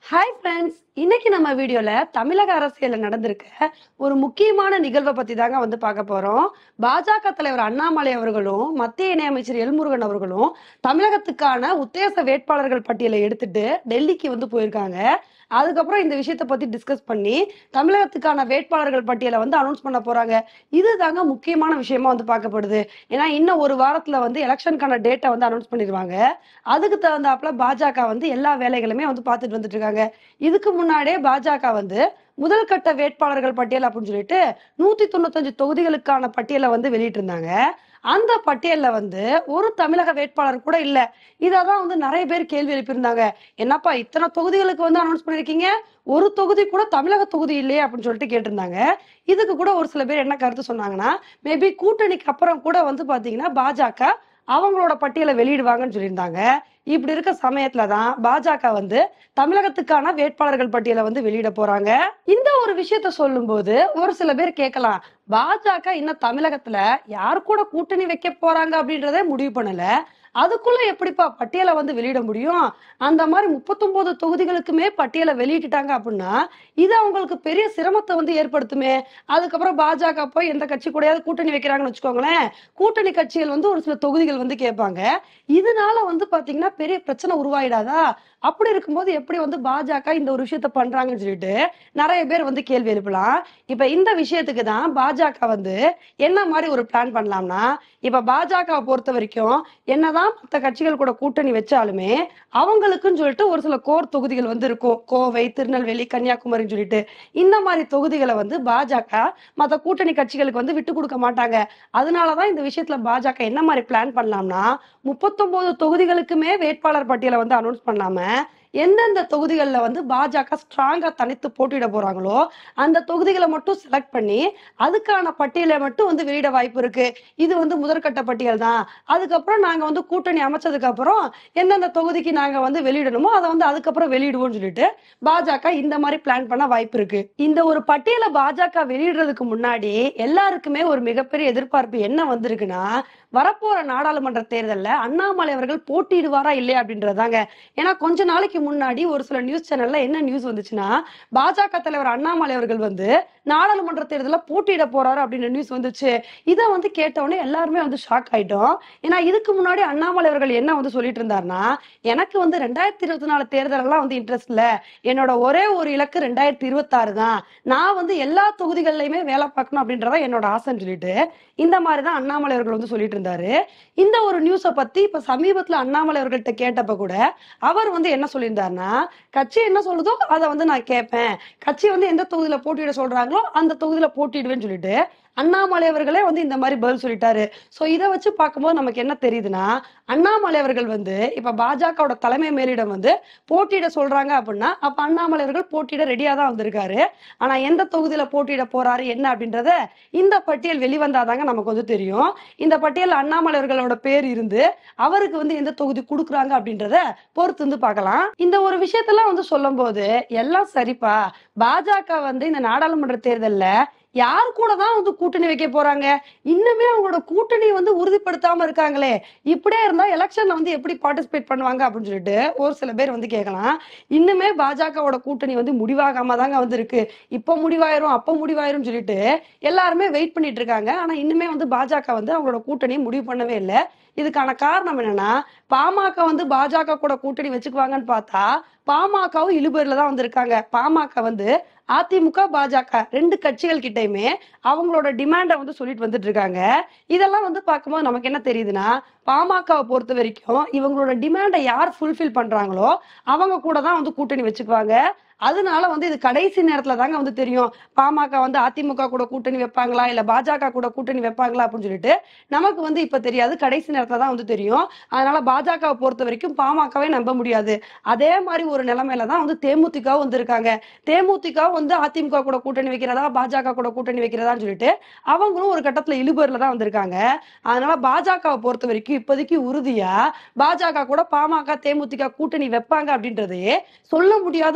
Hi friends, இன்னைக்கு நம்ம வீடியோல தமிழக அரசியல்ல நடந்திருக்க ஒரு முக்கியமான நிகழ்வை பத்தி தாங்க பார்க்க போறோம். பாஜக தலைவர் அண்ணாமலை அவர்களும் மத்திய இணையமைச்சர் எல்முருகன் அவர்களும் தமிழகத்துக்கான உத்தேச வேட்பாளர்கள் பட்டியலை எடுத்துட்டு டெல்லிக்கு போயிருக்காங்க. அதுக்கப்புறம் இந்த விஷயத்தை பத்தி டிஸ்கஸ் பண்ணி தமிழகத்துக்கான வேட்பாளர்கள் பட்டியலை அனௌன்ஸ் பண்ண போறாங்க. இது தாங்க முக்கியமான விஷயமா பார்க்கப்படுது. ஏன்னா இன்னும் ஒரு வாரத்துல எலெக்ஷனுக்கான டேட்டை அனௌன்ஸ் பண்ணிடுவாங்க. அதுக்கு தகுந்தாப்புல பாஜக எல்லா வேலைகளுமே பார்த்துட்டு வந்துட்டு இருக்காங்க. இதுக்கு முன்னாடியே பாஜக முதல் கட்ட வேட்பாளர்கள் பட்டியல் அப்படின்னு சொல்லிட்டு 195 தொகுதிகளுக்கான பட்டியலை வெளியிட்டு இருந்தாங்க. அந்த பட்டியல்ல ஒரு தமிழக வேட்பாளர் கூட இல்ல. இதான் நிறைய பேர் கேள்வி எழுப்பியிருந்தாங்க. என்னப்பா இத்தனை தொகுதிகளுக்கு அனௌன்ஸ் பண்ணிருக்கீங்க, ஒரு தொகுதி கூட தமிழக தொகுதி இல்லையே அப்படின்னு சொல்லிட்டு கேட்டிருந்தாங்க. இதுக்கு கூட ஒரு சில பேர் என்ன கருத்து சொன்னாங்கன்னா, மேபி கூட்டணிக்கு அப்புறம் கூட பாத்தீங்கன்னா பாஜக அவங்களோட பட்டியலை வெளியிடுவாங்கன்னு சொல்லியிருந்தாங்க. இப்படி இருக்க சமயத்துலதான் பாஜக தமிழகத்துக்கான வேட்பாளர்கள் பட்டியலை வெளியிட போறாங்க. இந்த ஒரு விஷயத்த சொல்லும் போது ஒரு சில பேர் கேட்கலாம், பாஜக இன்னும் தமிழகத்துல யாரு கூட கூட்டணி வைக்க போறாங்க அப்படின்றதே முடிவு பண்ணல, அதுக்குள்ள எப்படிப்பா பட்டியலை வெளியிட முடியும்? அந்த மாதிரி 39 தொகுதிகளுக்குமே பட்டியலை வெளியிட்டுட்டாங்க அப்படின்னா இது அவங்களுக்கு பெரிய சிரமத்தை ஏற்படுத்துமே. அதுக்கப்புறம் பாஜக போய் எந்த கட்சி கூடயாவது கூட்டணி வைக்கிறாங்கன்னு வச்சுக்கோங்களேன், கூட்டணி கட்சிகள் ஒரு சில தொகுதிகள் கேட்பாங்க. இதனால பாத்தீங்கன்னா பெரிய பிரச்சனை உருவாயிடாதா? அப்படி இருக்கும்போது எப்படி பாஜக இந்த ஒரு விஷயத்த பண்றாங்கன்னு சொல்லிட்டு நிறைய பேர் கேள்வி எழுப்பலாம். இப்ப இந்த விஷயத்துக்கு தான் பாஜக என்ன மாதிரி ஒரு பிளான் பண்ணலாம்னா, இப்ப பாஜக பொறுத்த வரைக்கும் என்னதான் மற்ற கட்சிகள் கூட கூட்டணி வச்சாலுமே அவங்களுக்குன்னு சொல்லிட்டு ஒரு சில கோர் தொகுதிகள் இருக்கும். கோவை, திருநெல்வேலி, கன்னியாகுமரின்னு சொல்லிட்டு இந்த மாதிரி தொகுதிகளை பாஜக மற்ற கூட்டணி கட்சிகளுக்கு விட்டு கொடுக்க மாட்டாங்க. அதனாலதான் இந்த விஷயத்துல பாஜக என்ன மாதிரி பிளான் பண்ணலாம்னா, 39 தொகுதிகளுக்குமே வேட்பாளர் பட்டியலை அனௌன்ஸ் பண்ணாம எந்தெந்த தொகுதிகளில் பாஜக ஸ்ட்ராங்கா தனித்து போட்டியிட போறாங்களோ அந்த தொகுதிகளை மட்டும் செலக்ட் பண்ணி அதுக்கான பட்டியலை மட்டும் வெளியிட வாய்ப்பு இருக்கு. இது முதற்கட்ட பட்டியல் தான். அதுக்கப்புறம் நாங்க கூட்டணி அமைச்சதுக்கு அப்புறம் எந்தெந்த தொகுதிக்கு நாங்க வெளியிடணுமோ அதை அதுக்கப்புறம் வெளியிடுவோம்னு சொல்லிட்டு பாஜக இந்த மாதிரி பிளான் பண்ண வாய்ப்பு இருக்கு. இந்த ஒரு பட்டியலை பாஜக வெளியிடுறதுக்கு முன்னாடி எல்லாருக்குமே ஒரு மிகப்பெரிய எதிர்பார்ப்பு என்ன வந்திருக்குன்னா, வரப்போற நாடாளுமன்ற தேர்தல்ல அண்ணாமலை அவர்கள் போட்டியிடுவாரா இல்லையா அப்படின்றதாங்க. ஏன்னா கொஞ்ச நாளைக்கு முன்னாடி ஒரு சில நியூஸ் சேனல்ல என்ன நியூஸ் வந்துச்சுன்னா, பாஜக தலைவர் அண்ணாமலை அவர்கள் நாடாளுமன்ற தேர்தலில் போட்டியிட போறாரு அப்படின்னு நியூஸ் வந்துச்சு. இதை கேட்டவுடனே எல்லாருமே ஷாக் ஆயிட்டோம். ஏன்னா இதுக்கு முன்னாடி அண்ணாமலை அவர்கள் என்ன சொல்லிட்டு இருந்தாருன்னா, எனக்கு 2024 தேர்தல் எல்லாம் இன்ட்ரெஸ்ட் இல்ல, என்னோட ஒரே ஒரு இலக்கு 2026 தான், நான் எல்லா தொகுதிகளிலுமே வேலை பார்க்கணும் அப்படின்றதா என்னோட ஆசைன்னு சொல்லிட்டு இந்த மாதிரிதான் அண்ணாமலை அவர்கள் சொல்லிட்டு இருந்தாரு. இந்த ஒரு நியூஸை பத்தி இப்ப சமீபத்துல அண்ணாமலை அவர்கள்ட்ட கேட்டப்ப கூட அவர் என்ன சொல்லியிருந்தாருன்னா, கட்சி என்ன சொல்லுதோ அதை நான் கேட்பேன், கட்சி எந்த தொகுதியில போட்டியிட சொல்றாங்களோ அந்த தொகுதியில போட்டியிடுவேன்னு சொல்லிட்டு அண்ணாமலை அவர்களே இந்த மாதிரி பதில் சொல்லிட்டாரு. சோ இதை வச்சு பார்க்கும்போது நமக்கு என்ன தெரியுதுன்னா, அண்ணாமலை அவர்கள் இப்ப பாஜகவோட தலைமை மேலிடம் போட்டியிட சொல்றாங்க அப்படின்னா அப்ப அண்ணாமலை அவர்கள் போட்டியிட ரெடியா தான் வந்திருக்காரு. ஆனா எந்த தொகுதியில போட்டியிட போறாரு என்ன அப்படின்றத இந்த பட்டியல் வெளிவந்தாதாங்க நமக்கு தெரியும். இந்த பட்டியல் அண்ணாமலை அவர்களோட பேர் இருந்து அவருக்கு எந்த தொகுதி கொடுக்குறாங்க அப்படின்றத பொறுத்து பார்க்கலாம். இந்த ஒரு விஷயத்தெல்லாம் சொல்லும் போது எல்லாம் சரிப்பா, பாஜக இந்த நாடாளுமன்ற தேர்தல்ல யார் கூட தான் கூட்டணி வைக்க போறாங்க, இன்னுமே அவங்களோட கூட்டணி உறுதிப்படுத்தாம இருக்காங்களே, இப்படியே இருந்தா எலெக்ஷன்ல எப்படி பார்ட்டிசிபேட் பண்ணுவாங்க அப்படின்னு சொல்லிட்டு ஒரு சில பேர் கேட்கலாம். இன்னுமே பாஜகவோட கூட்டணி முடிவாகாம தாங்க இருக்கு. இப்ப முடிவாயிரும் அப்ப முடிவாயிரும் சொல்லிட்டு எல்லாருமே வெயிட் பண்ணிட்டு இருக்காங்க. ஆனா இன்னுமே பாஜக அவங்களோட கூட்டணியை முடிவு பண்ணவே இல்லை. இதுக்கான காரணம் என்னன்னா, பாமக பாஜக கூட கூட்டணி வச்சுக்குவாங்கன்னு பார்த்தா பாமகவும் இழுபறில தான் இருக்காங்க. பாமக அதிமுக, பாஜக ரெண்டு கட்சிகள் கிட்டயுமே அவங்களோட டிமாண்ட சொல்லிட்டு வந்துட்டு இருக்காங்க. இதெல்லாம் பார்க்கும்போது நமக்கு என்ன தெரியுதுன்னா, பாமகவை பொறுத்த வரைக்கும் இவங்களோட டிமாண்டை யார் ஃபுல்ஃபில் பண்றாங்களோ அவங்க கூட தான் கூட்டணி வச்சுக்குவாங்க. அதனால இது கடைசி நேரத்துல தாங்க தெரியும், பாமக அதிமுக கூட கூட்டணி வைப்பாங்களா இல்ல பாஜக கூட கூட்டணி வைப்பாங்களா அப்படின்னு சொல்லிட்டு நமக்கு இப்ப தெரியாது, கடைசி நேரத்துல தான் தெரியும். அதனால பாஜகவை பொறுத்த வரைக்கும் பாமகவே நம்ப முடியாது. அதே மாதிரி ஒரு நிலைமையில தான் தேமுதிகவும் இருக்காங்க. தேமுதிக அதிமுக கூட கூட்டணி வைக்கிறதா பாஜக கூட கூட்டணி வைக்கிறதான்னு சொல்லிட்டு அவங்களும் ஒரு கட்டத்துல இழுபறில தான் வந்திருக்காங்க. அதனால பாஜகவை பொறுத்த வரைக்கும் இப்போதைக்கு உறுதியா பாஜக கூட பாமக தேமுதிக கூட்டணி வைப்பாங்க அப்படின்றதையே சொல்ல முடியாத ஒரு சூழ்நிலை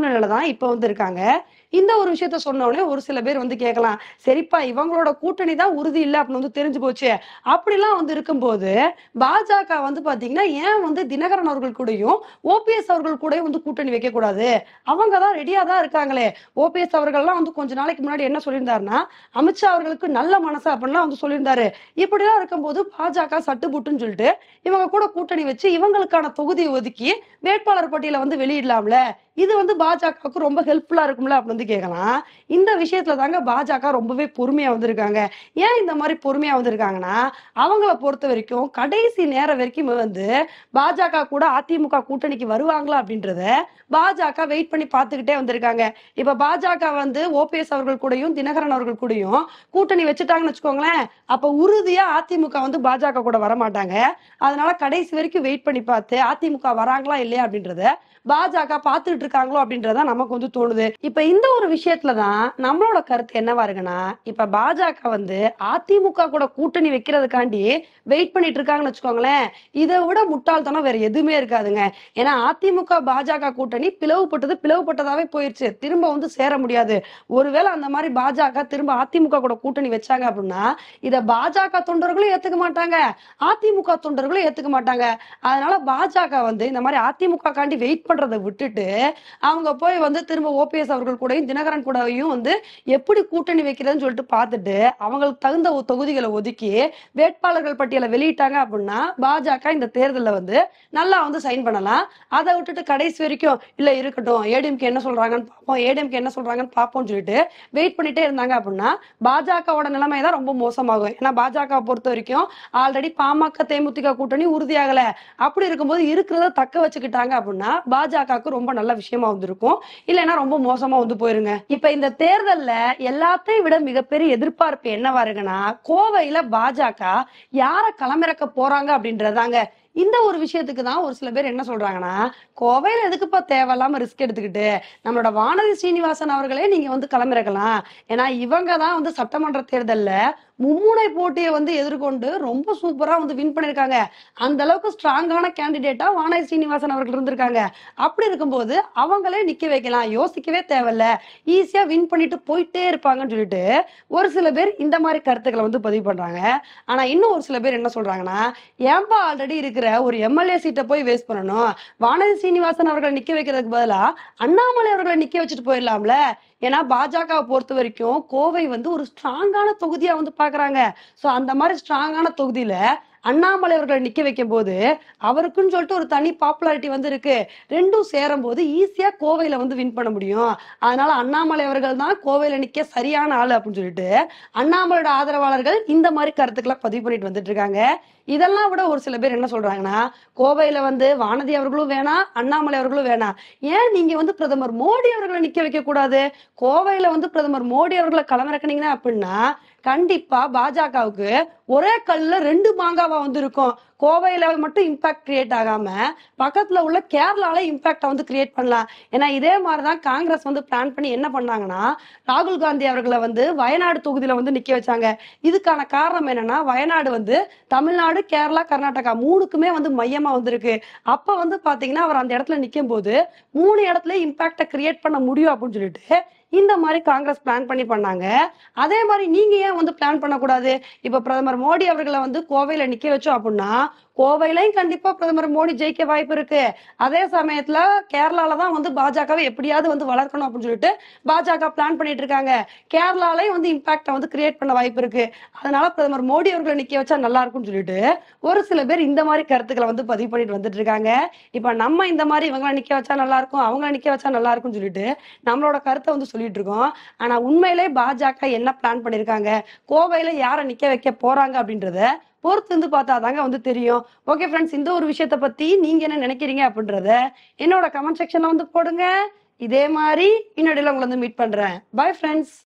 சூழ்நிலையில தான் இப்ப வந்து இருக்காங்க. இந்த ஒரு விஷயத்த சொன்ன உடனே ஒரு சில பேர் வந்து கேட்கலாம், சரிப்பா இவங்களோட கூட்டணி தான் உறுதி இல்ல அப்படின்னு வந்து தெரிஞ்சு போச்சு. அப்படிலாம் வந்து இருக்கும்போது, பாஜக வந்து பாத்தீங்கன்னா, ஏன் வந்து தினகரன் அவர்கள் கூடயும், ஓபிஎஸ் அவர்கள் கூடயும் வந்து கூட்டணி வைக்கக்கூடாது? அவங்க தான் ரெடியா தான் இருக்காங்களே. ஓபிஎஸ் அவர்கள்லாம் வந்து கொஞ்ச நாளைக்கு முன்னாடி என்ன சொல்லியிருந்தாருன்னா, அமித்ஷா அவர்களுக்கு நல்ல மனசு அப்படின்லாம் வந்து சொல்லியிருந்தாரு. இப்படிலாம் இருக்கும்போது பாஜக சட்டு புட்டுன்னு சொல்லிட்டு, இவங்க கூட கூட்டணி வச்சு இவங்களுக்கான தொகுதியை ஒதுக்கி வேட்பாளர் பட்டியல வந்து வெளியிடலாம்ல. இது வந்து பாஜகவுக்கு ரொம்ப ஹெல்ப்ஃபுல்லா இருக்கும்ல அப்படின்னு வந்து கேட்கலாம். இந்த விஷயத்துல தாங்க பாஜக ரொம்பவே பொறுமையா வந்திருக்காங்க. ஏன் இந்த மாதிரி பொறுமையா வந்திருக்காங்கன்னா, அவங்கள பொறுத்த வரைக்கும் கடைசி நேரம் வரைக்கும் வந்து பாஜக கூட அதிமுக கூட்டணிக்கு வருவாங்களா அப்படின்றத பாஜக வெயிட் பண்ணி பார்த்துக்கிட்டே வந்திருக்காங்க. இப்ப பாஜக வந்து ஓபிஎஸ் அவர்கள் கூடயும், தினகரன் அவர்கள் கூடயும் கூட்டணி வச்சுட்டாங்கன்னு வச்சுக்கோங்களேன், அப்ப உறுதியா அதிமுக வந்து பாஜக கூட வரமாட்டாங்க. அதனால கடைசி வரைக்கும் வெயிட் பண்ணி பார்த்து அதிமுக வராங்களா இல்லையா அப்படின்றத பாஜக பாத்துட்டு இருக்காங்களோ அப்படின்றத நமக்கு வந்து தோணுது. இப்ப இந்த ஒரு விஷயத்துலதான் நம்மளோட கருத்து என்னவா இருக்குன்னா, இப்ப பாஜக வந்து அதிமுக கூட கூட்டணி வைக்கிறதுக்காண்டி வெயிட் பண்ணிட்டு இருக்காங்கன்னு வச்சுக்கோங்களேன். இதை விட முட்டாள்தனம் வேற எதுவுமே இருக்காதுங்க. ஏன்னா அதிமுக பாஜக கூட்டணி பிளவுபட்டதாவே போயிருச்சு. திரும்ப வந்து சேர முடியாது. ஒருவேளை அந்த மாதிரி பாஜக திரும்ப அதிமுக கூட கூட்டணி வச்சாங்க அப்படின்னா, இத பாஜக தொண்டர்களும் ஏத்துக்க மாட்டாங்க, அதிமுக தொண்டர்களும் ஏத்துக்க மாட்டாங்க. அதனால பாஜக வந்து இந்த மாதிரி அதிமுக காண்டி வெயிட் பண்றதை விட்டுட்டு அவங்க போய் வந்து திரும்ப ஓபிஎஸ் அவர்கள் கூடயும் தினகரன் கூடயும் வந்து எப்படி கூட்டணி வைக்கிறதுன்னு சொல்லிட்டு பார்த்துட்டு அவங்களுக்கு தகுந்த தொகுதிகளை ஒதுக்கி வேட்பாளர்கள் பட்டியலை வெளியிட்டாங்க அப்படின்னா பாஜக இந்த தேர்தலில் வந்து நல்லா வந்து சைன் பண்ணலாம். அதை விட்டுட்டு கடைசி வரைக்கும் இல்ல இருக்கட்டும், ஏடிஎம்கே என்ன சொல்றாங்கன்னு பார்ப்போம், ஏடிஎம்கே என்ன சொல்றாங்கன்னு பார்ப்போம்னு சொல்லிட்டு வெயிட் பண்ணிட்டே இருந்தாங்க அப்படின்னா பாஜகவோட நிலைமை தான் ரொம்ப மோசமாகும். ஏன்னா பாஜக பொறுத்த வரைக்கும் ஆல்ரெடி பாமக தேமுதிக கூட்டணி உறுதியாகல. அப்படி இருக்கும்போது இருக்கிறத தக்க வச்சுக்கிட்டாங்க அப்படின்னா பாஜகவுக்கு ரொம்ப நல்ல விஷயமா வந்திருக்கும். இல்லைன்னா ரொம்ப மோசமா வந்து போயிருங்க. இப்ப இந்த தேர்தல்ல எல்லாத்தையும் விட மிகப்பெரிய எதிர்பார்ப்பு என்னவா இருக்குன்னா, கோவையில பாஜக யார களமிறக்க போறாங்க அப்படின்றதாங்க. இந்த ஒரு விஷயத்துக்கு தான் ஒரு சில பேர் என்ன சொல்றாங்கன்னா, கோவையில எதுக்குப்பா தேவையில்லாம ரிஸ்க் எடுத்துக்கிட்டு நம்மளோட வானதி சீனிவாசன் அவர்களே நீங்க வந்து களமிறக்கலாம். ஏன்னா இவங்க தான் வந்து சட்டமன்ற தேர்தல்ல மும்முனை போட்டியை வந்து எதிர்கொண்டு ரொம்ப சூப்பரா வந்து வின் பண்ணிருக்காங்க. அந்த அளவுக்கு ஸ்ட்ராங்கான கேண்டிடேட்டா வானதி சீனிவாசன் அவர்கள் இருந்திருக்காங்க. அப்படி இருக்கும்போது அவங்களே நிக்க வைக்கலாம், யோசிக்கவே தேவையில்ல, ஈஸியா வின் பண்ணிட்டு போயிட்டே இருப்பாங்கன்னு சொல்லிட்டு ஒரு சில பேர் இந்த மாதிரி கருத்துக்களை வந்து பதிவு பண்றாங்க. ஆனா இன்னும் ஒரு சில பேர் என்ன சொல்றாங்கன்னா, ஏன்பா ஆல்ரெடி இருக்கிற ஒரு எம்எல்ஏ சீட்டை போய் வேஸ்ட் பண்ணணும், வானதி சீனிவாசன் அவர்களை நிக்க வைக்கிறதுக்கு பதிலா அண்ணாமலை அவர்களை நிக்க வச்சுட்டு போயிடலாம்ல. ஏன்னா பாஜகவை பொறுத்த வரைக்கும் கோவை வந்து ஒரு ஸ்ட்ராங்கான தொகுதியா வந்து பாக்குறாங்க. சோ அந்த மாதிரி ஸ்ட்ராங்கான தொகுதியில அண்ணாமலை அவர்களை நிக்க வைக்கும் போது அவருக்குன்னு சொல்லிட்டு ஒரு தனி பாப்புலாரிட்டி வந்து இருக்கு. ரெண்டும் சேரும் போது ஈஸியா கோவையில வந்து வின் பண்ண முடியும். அதனால அண்ணாமலை அவர்கள் தான் கோவையில நிக்க சரியான ஆளு அப்படின்னு சொல்லிட்டு அண்ணாமலையோட ஆதரவாளர்கள் இந்த மாதிரி கருத்துக்களை பதிவு பண்ணிட்டு வந்துட்டு இருக்காங்க. இதெல்லாம் விட ஒரு சில பேர் என்ன சொல்றாங்கன்னா, கோவையில வந்து வானதி அவர்களும் வேணாம், அண்ணாமலை அவர்களும் வேணாம், ஏன் நீங்க வந்து பிரதமர் மோடி அவர்களை நிக்க வைக்க கூடாது? கோவையில வந்து பிரதமர் மோடி அவர்களை களமிறக்குனீங்கன்னா அப்படின்னா கண்டிப்பா பாஜகவுக்கு ஒரே கல்ல ரெண்டு மாங்காவா வந்து இருக்கும். கோவையில மட்டும் இம்பாக்ட் கிரியேட் ஆகாம பக்கத்துல உள்ள கேரளால இம்பாக்ட வந்து கிரியேட் பண்ணலாம். ஏன்னா இதே மாதிரிதான் காங்கிரஸ் வந்து பிளான் பண்ணி என்ன பண்ணாங்கன்னா, ராகுல் காந்தி அவர்களை வந்து வயநாடு தொகுதியில வந்து நிக்க வச்சாங்க. இதுக்கான காரணம் என்னன்னா, வயநாடு வந்து தமிழ்நாடு, கேரளா, கர்நாடகா மூணுக்குமே வந்து மையமா வந்திருக்கு. அப்ப வந்து பாத்தீங்கன்னா அவர் அந்த இடத்துல நிக்கும் போது 3 இடத்துல இம்பாக்ட கிரியேட் பண்ண முடியும் அப்படின்னு சொல்லிட்டு இந்த மாதிரி காங்கிரஸ் பிளான் பண்ணி பண்ணாங்க. அதே மாதிரி நீங்க ஏன் வந்து பிளான் பண்ணக்கூடாது? இப்ப பிரதமர் மோடி அவர்களை வந்து கோவையில நிக்க வச்சோம் அப்படின்னா கோவையிலையும் கண்டிப்பா பிரதமர் மோடி ஜெயிக்க வாய்ப்பு இருக்கு. அதே சமயத்துல கேரளால தான் வந்து பாஜகவை எப்படியாவது வந்து வளர்க்கணும் அப்படின்னு சொல்லிட்டு பாஜக பிளான் பண்ணிட்டு இருக்காங்க. கேரளாலையும் வந்து இம்பாக்ட வந்து கிரியேட் பண்ண வாய்ப்பு இருக்கு. அதனால பிரதமர் மோடி அவர்களை நிக்க வச்சா நல்லா இருக்கும்னு சொல்லிட்டு ஒரு சில பேர் இந்த மாதிரி கருத்துக்களை வந்து பதிவு பண்ணிட்டு வந்துட்டு இருக்காங்க. இப்ப நம்ம இந்த மாதிரி இவங்களை நிக்க வச்சா நல்லா இருக்கும், அவங்களை நிக்க வச்சா நல்லா இருக்கும்னு சொல்லிட்டு நம்மளோட கருத்தை வந்து சொல்லிட்டு இருக்கோம். ஆனா உண்மையிலே பாஜக என்ன பிளான் பண்ணிருக்காங்க, கோவையில யாரை நிக்க வைக்க போறாங்க அப்படின்றத பொறுத்து வந்து பார்த்தாதாங்க வந்து தெரியும். ஓகே ஃப்ரெண்ட்ஸ், இந்த ஒரு விஷயத்த பத்தி நீங்க என்ன நினைக்கிறீங்க அப்படின்றத என்னோட கமெண்ட் செக்ஷன்ல வந்து போடுங்க. இதே மாதிரி இன்னொடையில உங்களை வந்து மீட் பண்றேன். Bye friends.